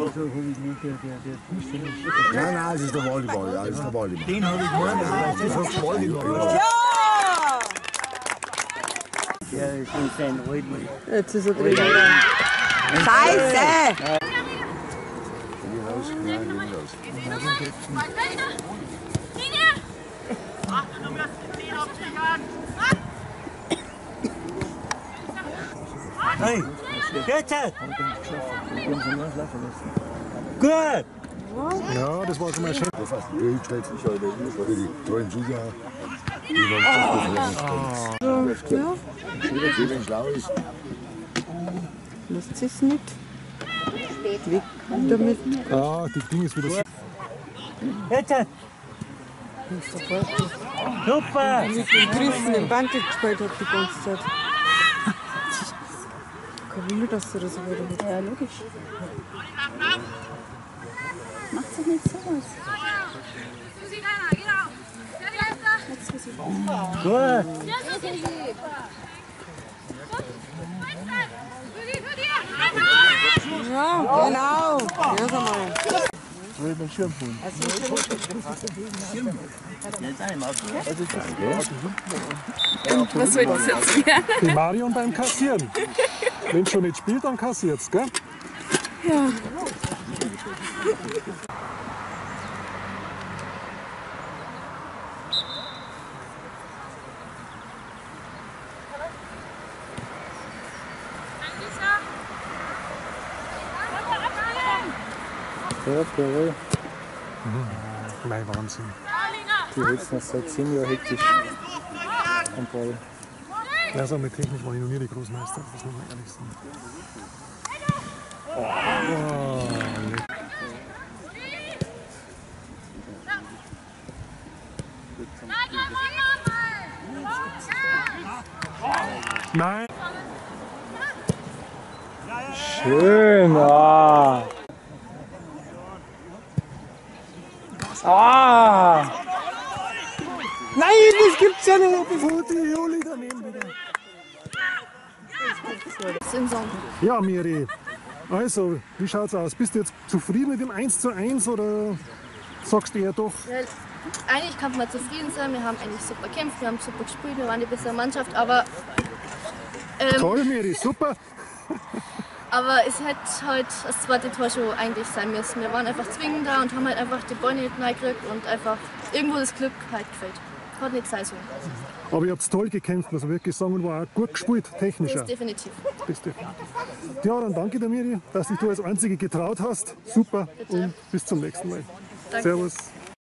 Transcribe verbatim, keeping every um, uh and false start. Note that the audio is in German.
Nein, nein, es ist der Volleyball. Ja, es ist der Volleyball. Den habe ich gemeint, das heißt Volleyball. Ja! Ja, ich bin sein Volleyball. Jetzt ist er drin. Scheiße! Hey, jetzt! Gut! Ja, das war schon mal schön. Das heißt, die stellt sich heute für die treuen Zuschauer. Die wollen das Ja, Jeder schlau ist. lasst es nicht. Weg damit. Ah, die Ding ist wieder so. Jetzt! Super! Mit den Griffen im Band gespielt hat die ganze Zeit. Kein Wunder, dass du das so wieder mit. Ja, logisch. Macht doch nicht so was. Gut! Ja, genau. Ja, sag mal. Soll ich den Schirm holen? Was soll das jetzt werden? Die Marion beim Kassieren. Wenn schon nicht spielt, dann kassiert's, gell? Ja. Ja, cool. Mhm. Mein Wahnsinn. Die jetzt noch seit zehn Jahren hektisch am Ball. Also mit Technik war ich noch nie die Großmeister, das muss man ehrlich sagen. Oh, leck. Nein! Schön! Ah! Ah! Nein, das gibt's ja nicht, bevor die Juli daneben wieder. Ja, Miri. Also, wie schaut's aus? Bist du jetzt zufrieden mit dem eins zu eins oder sagst du eher doch? Weil eigentlich kann man zufrieden sein, wir haben eigentlich super gekämpft, wir haben super gespielt, wir waren die bessere Mannschaft, aber ähm, Toll, Miri, super. aber es hätte halt das zweite Tor schon eigentlich sein müssen. Wir waren einfach zwingend da und haben halt einfach die Beine nicht reingekriegt und einfach irgendwo das Glück halt gefällt. Hat nicht sein sollen. Aber ihr habt toll gekämpft, muss man wirklich sagen, und war auch gut gespielt, technisch. Das auch. definitiv. Das definitiv. Ja, dann danke dir, Miri, dass dich du als Einzige getraut hast. Super und bis zum nächsten Mal. Danke. Servus.